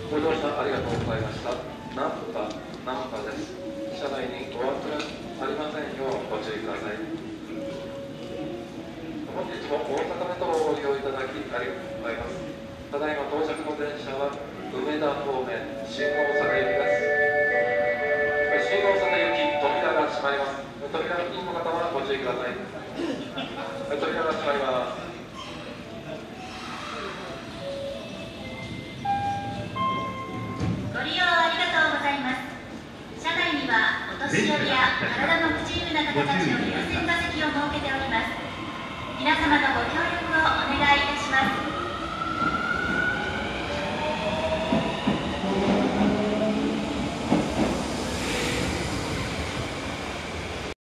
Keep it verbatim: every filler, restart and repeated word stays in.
ご乗車ありがとうございました。ナンパ、ナンパです。車内にお忘れありませんようご注意ください。本日も大阪メトロをご利用いただきありがとうございます。ただいま到着の電車は梅田方面、新大阪行きです。新大阪行き、扉が閉まります。扉付近の方はご注意ください。扉が閉まります。 ご利用ありがとうございます。車内にはお年寄りや体の不自由な方たちの優先座席を設けております。皆様のご協力をお願いいたします。